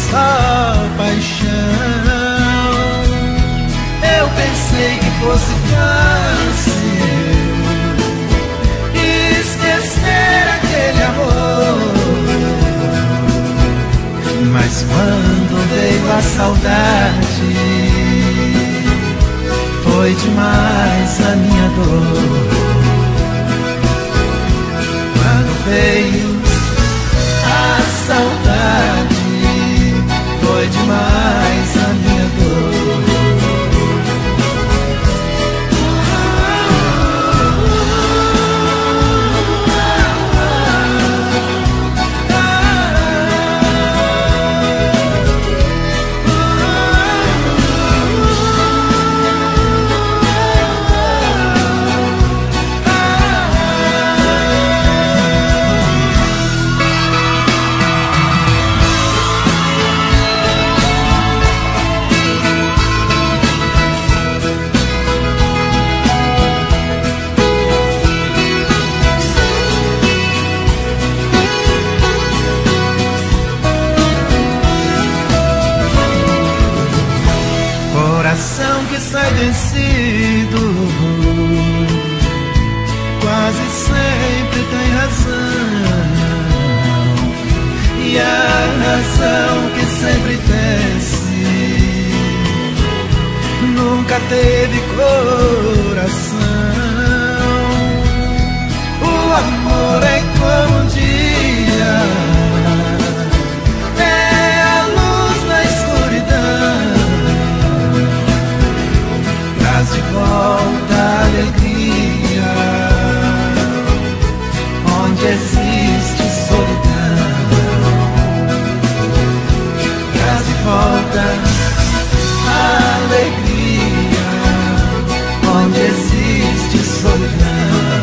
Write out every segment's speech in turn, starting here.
só paixão. Eu pensei que fosse fácil esquecer aquele amor, mas quando veio a saudade, foi demais a minha dor. Quando veio a saudade, foi demais a minha dor. Coração que sai vencido quase sempre tem razão, e a razão que sempre vence nunca teve coração. O amor é como um dia, é a luz na escuridão, traz de volta a alegria onde existe solidão, traz de volta a alegria onde existe solidão.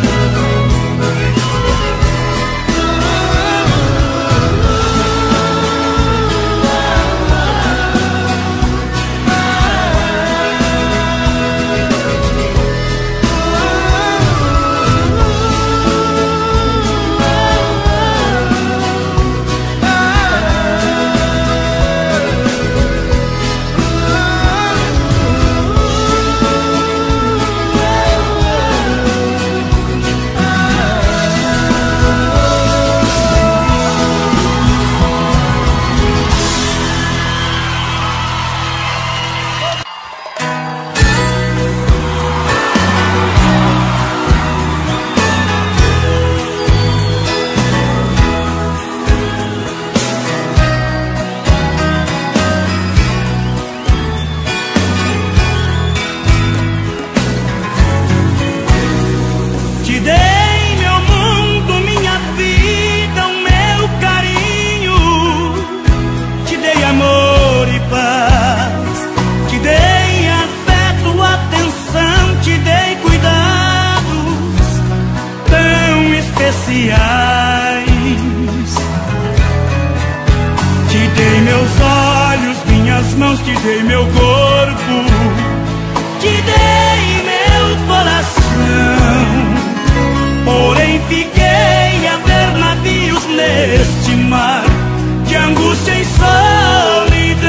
Te dei meus olhos, minhas mãos, te dei meu corpo, te dei meu coração. Porém fiquei a ver navios neste mar de angústia e solidão.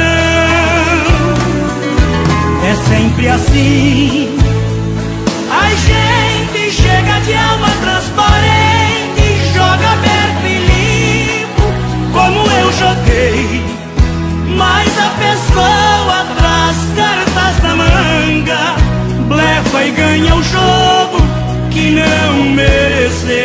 É sempre assim, a gente chega de alma transparente, joga aberto e limpo, como eu joguei, mas a pessoa traz cartas na manga, blefa e ganha o jogo que não mereceu.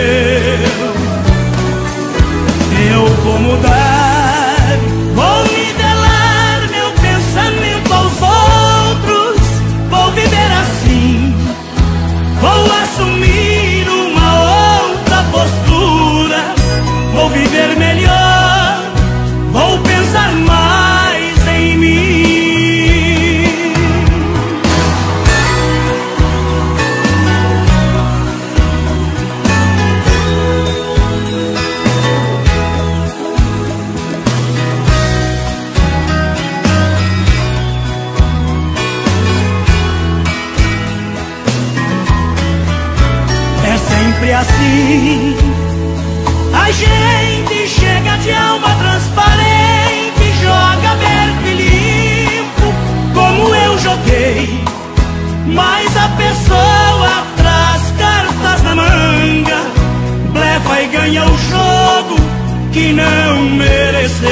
Eu vou mudar, vou nivelar meu pensamento aos outros, vou viver assim, vou assumir uma outra postura, vou viver melhor, vou pensar mais em mim. Sempre assim, a gente chega de alma transparente, joga pessoa traz cartas na manga, blefa e ganha o jogo que não mereceu.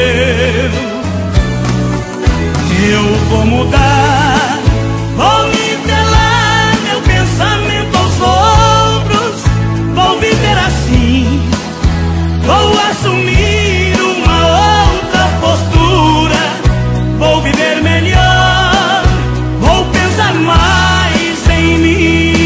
Eu vou mudar, vou nivelar meu pensamento aos outros, vou viver assim, vou assumir uma outra postura, vou viver melhor, vou pensar mais em mim.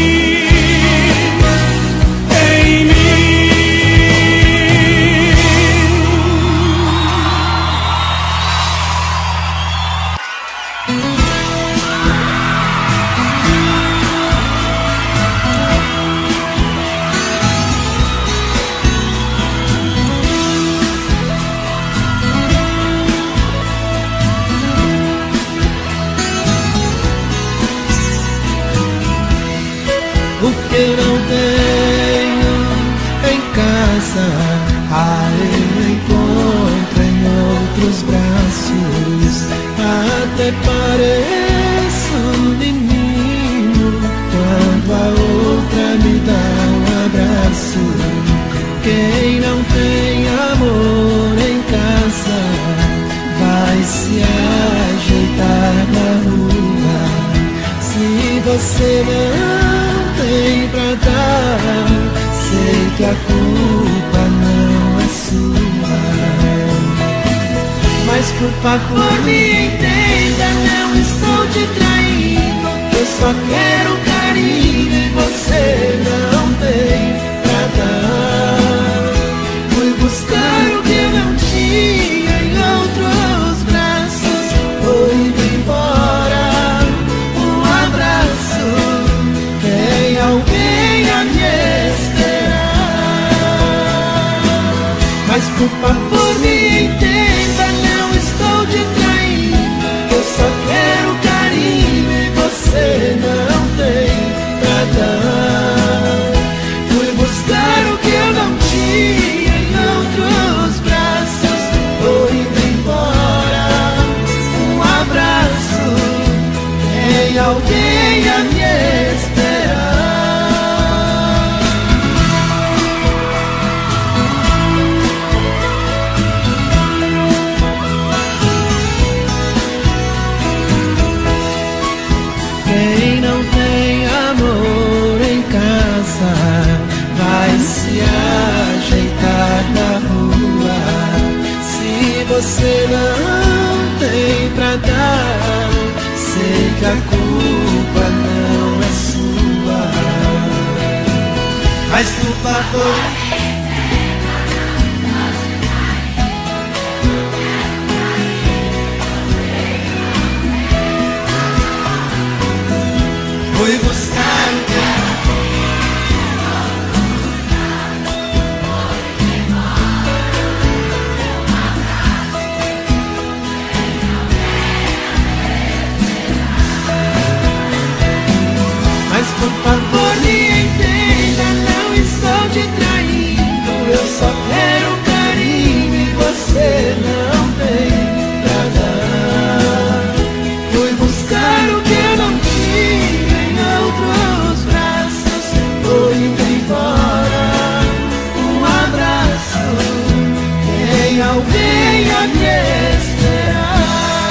O que não tenho em casa, eu encontro em outros braços. Até pareço um menino quando a outra me dá um abraço. Quem não tem amor em casa vai se ajeitar na rua. Se você não tem pra dar, sei que a culpa não é sua. Mas por favor me entenda, não estou te traindo. Eu só quero carinho e você não tem pra dar. Fui buscar o que eu não tinha em outros braços, tô indo embora. Um abraço, tem alguém a me esperar. Mas por favor me entenda, não estou te traindo. Eu só quero carinho e você não tem pra dar. Fui buscar o que eu não tinha em outros braços, tô indo embora. Um abraço, tem alguém a me esperar. Quem não tem amor em casa vai se ajeitar na rua. Se você não tem pra dar, sei que a culpa não é sua. Mas por favor, fui buscar o que mas por favor me entenda, não estou te traindo. Eu só quero carinho e você não tem pra dar. Fui buscar o que eu não tinha em outros braços, tô indo embora. Um abraço, tem alguém a me esperar.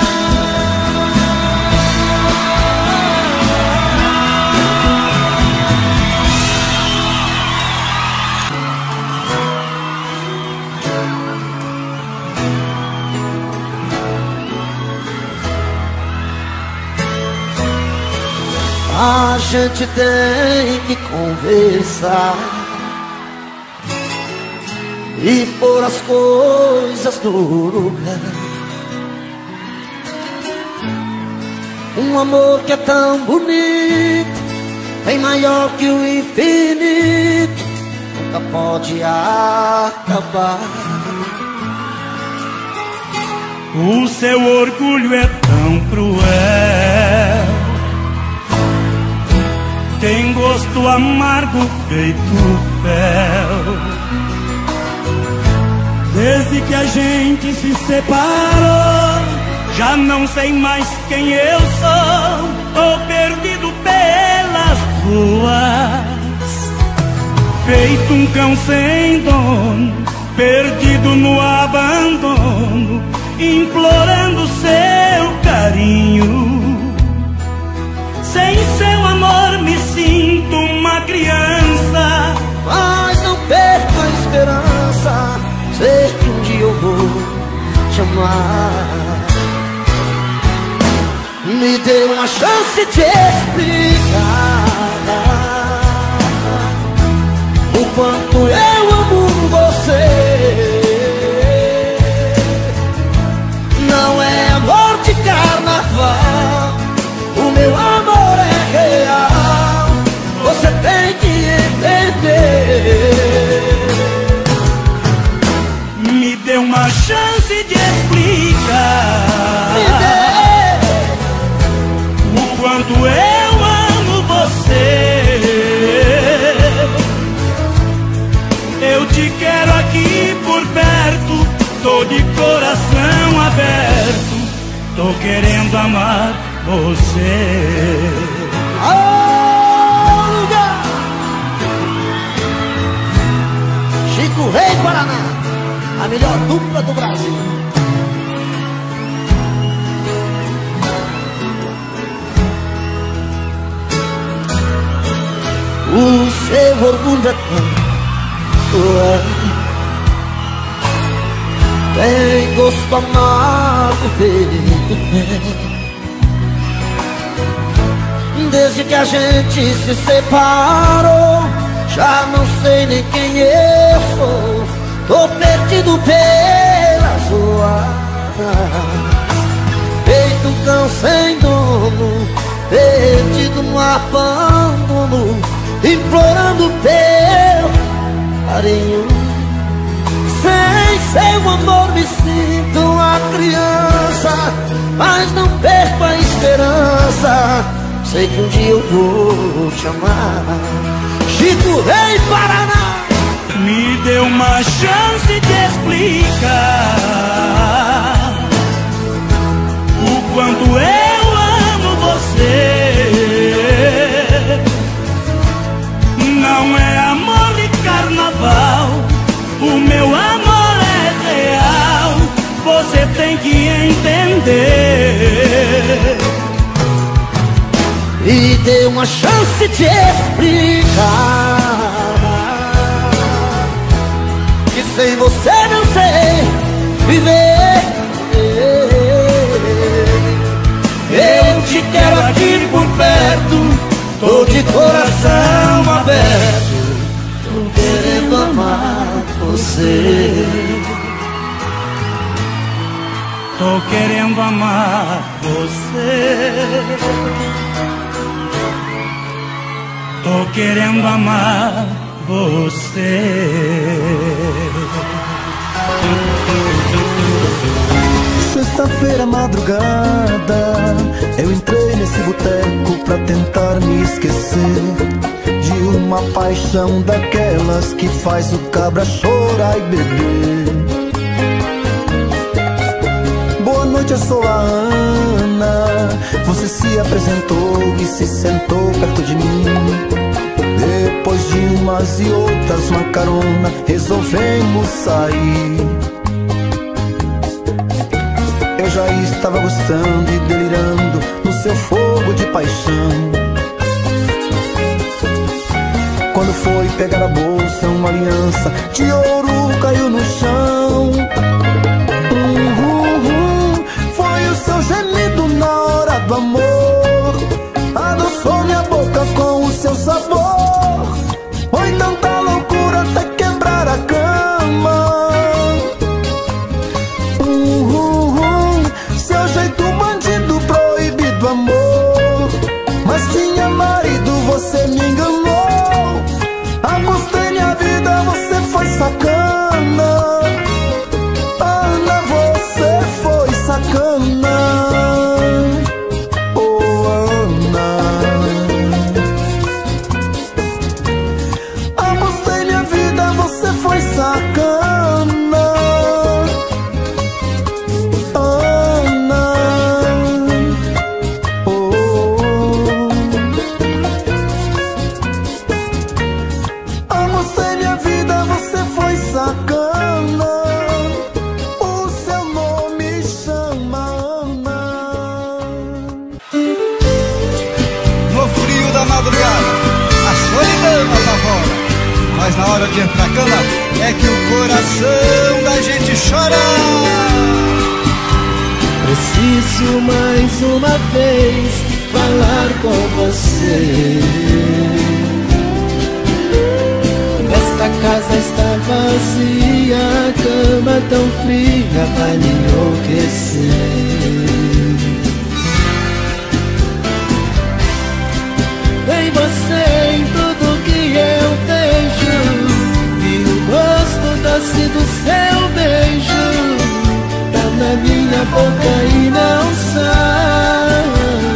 A gente tem que conversar e pôr as coisas no lugar. Um amor que é tão bonito, bem maior que o infinito, nunca pode acabar. O seu orgulho é tão cruel, tem gosto amargo feito fel. Desde que a gente se separou, já não sei mais quem eu sou. Tô perdido pelas ruas, feito um cão sem dono, perdido no abandono, implorando seu carinho. Sem seu amor me sinto uma criança, mas não perco a esperança, sei que um dia eu vou te amar. Me dê uma chance de explicar o quanto eu amo você. Não é amor de carnaval, o meu amor é real, você tem que entender. Me dê uma chance de explicar o quanto eu amo você. Eu te quero aqui por perto, tô de coração aberto, tô querendo amar você. Lugar Chico Rei Paraná, a melhor dupla do Brasil. O seu orgulho é tanto, tem gosto amargo feito. Desde que a gente se separou, já não sei nem quem eu sou, tô perdido pelas ruas, feito um cão sem dono, perdido no abandono, implorando teu carinho. Sem seu amor me sinto uma criança, mas não perco a esperança, sei que um dia eu vou te amar. Chico Rei Paraná. Me dê uma chance de explicar o quanto eu amo você. Não é amor de carnaval, o meu amor é real, você tem que entender. E dê uma chance de explicar que sem você não sei viver. Eu te quero aqui por perto, tô de coração aberto, tô querendo amar você. Tô querendo amar você. Tô querendo amar você. Sexta-feira, madrugada, eu entrei nesse boteco pra tentar me esquecer de uma paixão daquelas que faz o cabra chorar e beber. Boa noite, eu sou a Ana. Você se apresentou e se sentou perto de mim. Depois de umas e outras, uma carona, resolvemos sair. Eu já estava gostando e delirando no seu fogo de paixão. Quando foi pegar a bolsa, uma aliança de ouro caiu no chão. Foi o seu gemido na hora do amor, adoçou minha boca com o seu sabor. Foi tanta loucura até quebrar a cama. Seu jeito bandido, proibido amor, mas tinha marido, você me enganou. Apostei minha vida, você foi sacana. de ir pra cama é que o coração da gente chora. Preciso mais uma vez falar com você. Esta casa está vazia, a cama tão fria vai me enlouquecer. Em você, em tudo que eu vejo, e o gosto doce do seu beijo tá na minha boca e não sai.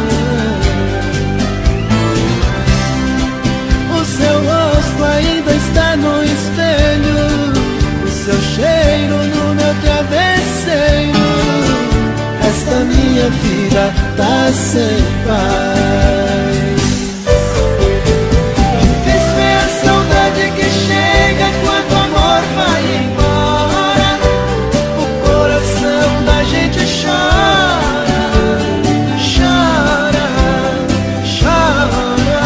O seu rosto ainda está no espelho, o seu cheiro no meu travesseiro. Esta minha vida tá sem paz. Quando o amor vai embora, o coração da gente chora, chora, chora.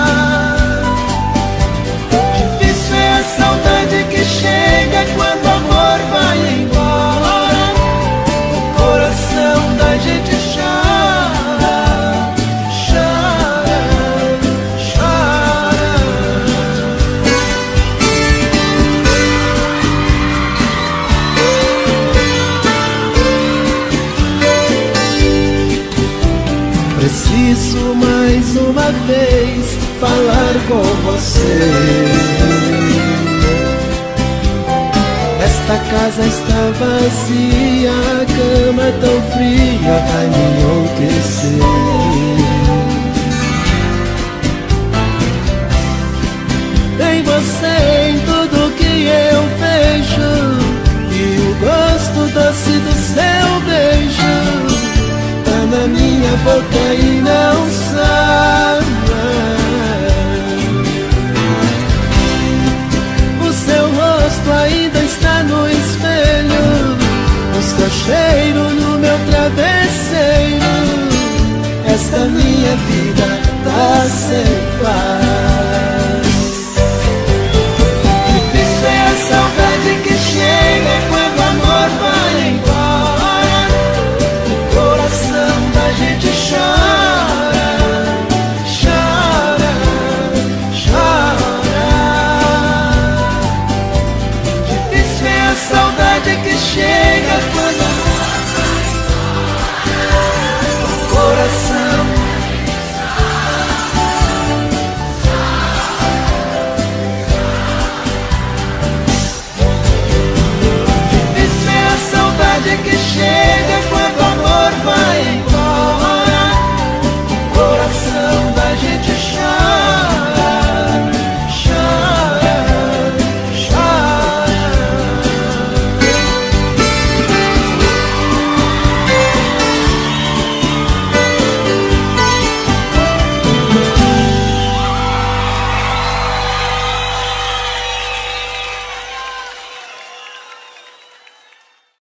Difícil é a saudade que chega quando o amor vai embora, o coração da gente chora, chora, chora. Preciso mais uma vez falar com você. Esta casa está vazia, a cama tão fria vai me enlouquecer. Em você, em tudo que eu vejo, e o gosto doce do seu beijo na minha boca e não sai. O seu rosto ainda está no espelho, o seu cheiro no meu travesseiro. Esta minha vida